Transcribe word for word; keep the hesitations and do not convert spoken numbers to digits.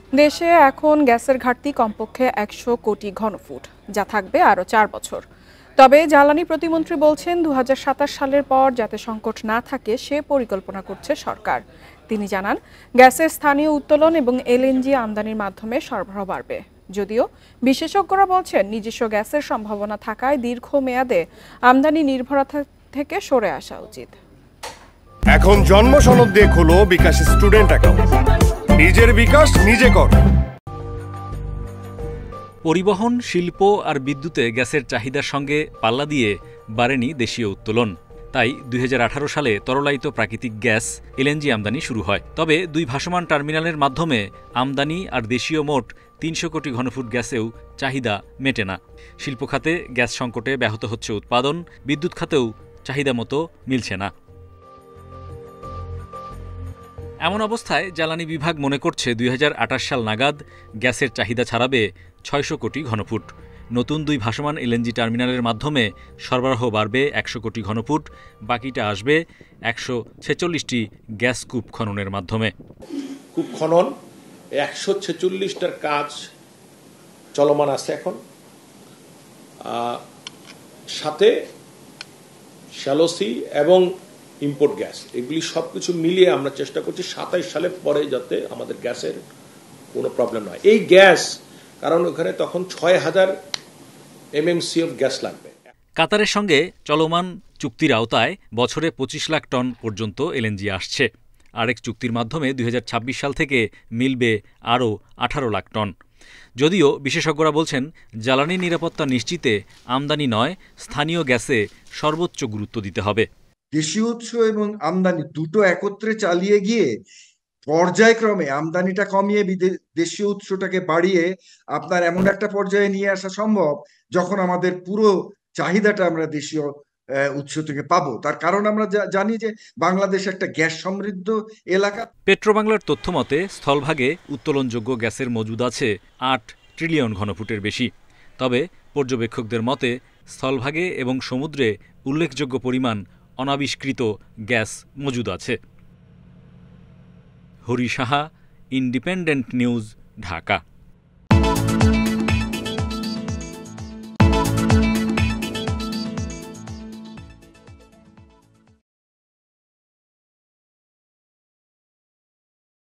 দেশে এখন গ্যাসের ঘাটতি কমপক্ষে একশো কোটি ঘনফুট, যা থাকবে আরও চার বছর। তবে জ্বালানি প্রতিমন্ত্রী বলছেন দু হাজার সাতাশ সালের পর যাতে সংকট না থাকে সে পরিকল্পনা করছে সরকার। তিনি জানান, গ্যাসের স্থানীয় উত্তোলন এবং এলএনজি আমদানির মাধ্যমে সরবরাহ বাড়বে। যদিও বিশেষজ্ঞরা বলছেন নিজস্ব গ্যাসের সম্ভাবনা থাকায় দীর্ঘমেয়াদে আমদানি নির্ভরতা থেকে সরে আসা উচিত। এখন জন্ম সনদ দিয়ে খোলো বিকাশ স্টুডেন্ট অ্যাকাউন্ট। নিজের বিকাশ নিজে কর। পরিবহন, শিল্প আর বিদ্যুতে গ্যাসের চাহিদার সঙ্গে পাল্লা দিয়ে বাড়েনি দেশীয় উত্তোলন। তাই দুই হাজার আঠারো সালে তরলায়িত প্রাকৃতিক গ্যাস এলএনজি আমদানি শুরু হয়। তবে দুই ভাসমান টার্মিনালের মাধ্যমে আমদানি আর দেশীয় মোট তিনশো কোটি ঘনফুট গ্যাসেও চাহিদা মেটে না। শিল্প খাতে গ্যাস সংকটে ব্যাহত হচ্ছে উৎপাদন, বিদ্যুৎ খাতেও চাহিদা মতো মিলছে না। এমন অবস্থায় জ্বালানি বিভাগ মনে করছে দুই হাজার আঠাশ সাল নাগাদ গ্যাসের চাহিদা ছাড়াবে ছয়শো কোটি ঘনফুট। নতুন দুই ভাসমান এলএনজি টার্মিনালের মাধ্যমে সরবরাহ বাড়বে একশো কোটি ঘনফুট, বাকিটা আসবে একশো ছেচল্লিশটি গ্যাস কূপ খননের মাধ্যমে। কূপ খনন একশো ছেচল্লিশটার কাজ চলমান আছে এখন, সাথে শ্যালোসি এবং ইম্পোর্ট গ্যাস, এগুলি সবকিছু মিলিয়ে আমরা চেষ্টা করছি সাতাইশ সালের পরে যাতে আমাদের গ্যাসের কোনো প্রবলেম নয়। এই গ্যাস কারণ ওখানে তখন ছয় হাজার এমএমসি অফ গ্যাস লাগবে। কাতারের সঙ্গে চলমান চুক্তির আওতায় বছরে পঁচিশ লাখ টন পর্যন্ত এলএনজি আসছে। আরেক চুক্তির মাধ্যমে দুই হাজার ছাব্বিশ সাল থেকে মিলবে আরও আঠারো লাখ টন। যদিও বিশেষজ্ঞরা বলছেন জ্বালানি নিরাপত্তা নিশ্চিতে আমদানি নয়, স্থানীয় গ্যাসে সর্বোচ্চ গুরুত্ব দিতে হবে। দেশীয় উৎস এবং আমদানি দুটো একত্রে চালিয়ে গিয়ে পর্যায়ক্রমে আমদানিটা কমিয়ে দেশীয় উৎসটাকে বাড়িয়ে আপনার এমন একটা পর্যায়ে নিয়ে আসা সম্ভব যখন আমাদের পুরো চাহিদাটা আমরা দেশীয় উৎস থেকে পাবো। তার কারণ আমরা জানি যে বাংলাদেশ একটা গ্যাস সমৃদ্ধ এলাকা। পেট্রোবাংলার তথ্য মতে স্থলভাগে উত্তোলনযোগ্য গ্যাসের মজুদ আছে আট ট্রিলিয়ন ঘনফুটের বেশি। তবে পর্যবেক্ষকদের মতে স্থলভাগে এবং সমুদ্রে উল্লেখযোগ্য পরিমাণ অনাবিষ্কৃত গ্যাস মজুদ আছে। Hari Saha, independent news, Dhaka.